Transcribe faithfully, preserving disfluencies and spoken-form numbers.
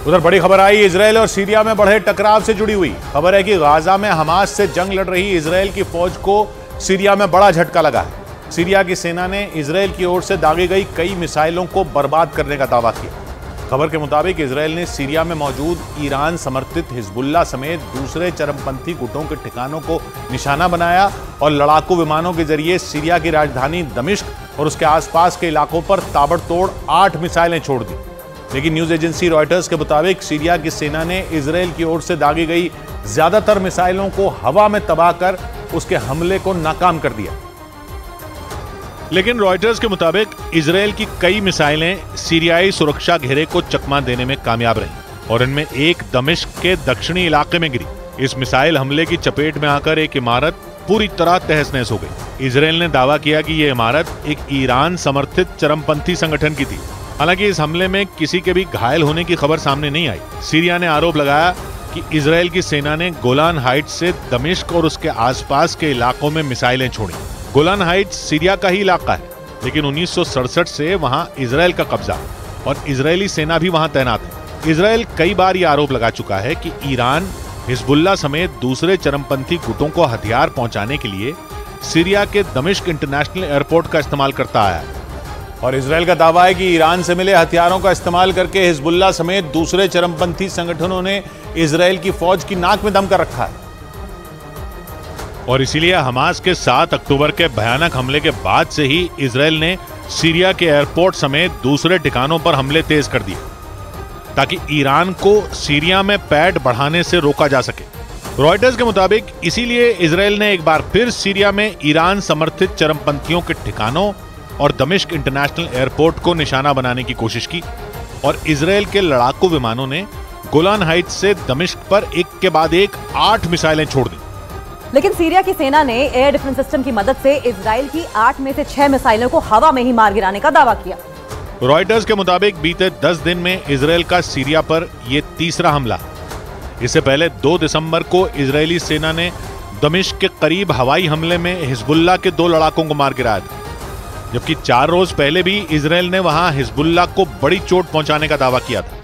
उधर बड़ी खबर आई इजरायल और सीरिया में बढ़े टकराव से जुड़ी हुई। खबर है कि गाजा में हमास से जंग लड़ रही इजरायल की फौज को सीरिया में बड़ा झटका लगा है। सीरिया की सेना ने इजरायल की ओर से दागी गई कई मिसाइलों को बर्बाद करने का दावा किया। खबर के मुताबिक इजरायल ने सीरिया में मौजूद ईरान समर्थित हिजबुल्लाह समेत दूसरे चरमपंथी गुटों के ठिकानों को निशाना बनाया और लड़ाकू विमानों के जरिए सीरिया की राजधानी दमिश्क और उसके आसपास के इलाकों पर ताबड़तोड़ आठ मिसाइलें छोड़ दी। लेकिन न्यूज एजेंसी रॉयटर्स के मुताबिक सीरिया की सेना ने इजरायल की ओर से दागी गई ज्यादातर मिसाइलों को हवा में तबाह कर उसके हमले को नाकाम कर दिया। लेकिन रॉयटर्स के मुताबिक इजरायल की कई मिसाइलें सीरियाई सुरक्षा घेरे को चकमा देने में कामयाब रहीं और इनमें एक दमिश्क के दक्षिणी इलाके में गिरी। इस मिसाइल हमले की चपेट में आकर एक इमारत पूरी तरह तहस नहस हो गई। इजरायल ने दावा किया कि यह इमारत एक ईरान समर्थित चरमपंथी संगठन की थी। हालांकि इस हमले में किसी के भी घायल होने की खबर सामने नहीं आई। सीरिया ने आरोप लगाया कि इजरायल की सेना ने गोलान हाइट्स से दमिश्क और उसके आसपास के इलाकों में मिसाइलें छोड़ी। गोलान हाइट्स सीरिया का ही इलाका है, लेकिन उन्नीस सौ सड़सठ से वहां इजरायल का कब्जा और इजरायली सेना भी वहां तैनात है। इजरायल कई बार यह आरोप लगा चुका है कि ईरान हिजबुल्लाह समेत दूसरे चरमपंथी गुटों को हथियार पहुंचाने के लिए सीरिया के दमिश्क इंटरनेशनल एयरपोर्ट का इस्तेमाल करता आया है। और इजरायल का दावा है कि ईरान से मिले हथियारों का इस्तेमाल करके हिजबुल्लाह समेत दूसरे चरमपंथी संगठनों ने इजरायल की फौज की नाक में दम कर रखा है। और इसीलिए हमास के सात अक्टूबर के भयानक हमले के बाद से ही इजरायल ने सीरिया के एयरपोर्ट समेत दूसरे ठिकानों पर हमले तेज कर दिए ताकि ईरान को सीरिया में पैठ बढ़ाने से रोका जा सके। रॉयटर्स के मुताबिक इसीलिए इजरायल ने एक बार फिर सीरिया में ईरान समर्थित चरमपंथियों के ठिकानों और दमिश्क इंटरनेशनल एयरपोर्ट को निशाना बनाने की कोशिश की और इजरायल के लड़ाकू विमानों ने गोलान हाइट्स से दमिश्क पर एक के बाद एक आठ मिसाइलें छोड़ दी। लेकिन सीरिया की सेना ने एयर डिफेंस सिस्टम की मदद से इजरायल की आठ में से छह मिसाइलों को हवा में ही मार गिराने का दावा किया। रॉयटर्स के मुताबिक बीते दस दिन में इजरायल का सीरिया पर यह तीसरा हमला। इससे पहले दो दिसंबर को इजरायली सेना ने दमिश्क के करीब हवाई हमले में हिजबुल्लाह के दो लड़ाकों को मार गिराया था, जबकि चार रोज पहले भी इजरायल ने वहां हिजबुल्लाह को बड़ी चोट पहुंचाने का दावा किया था।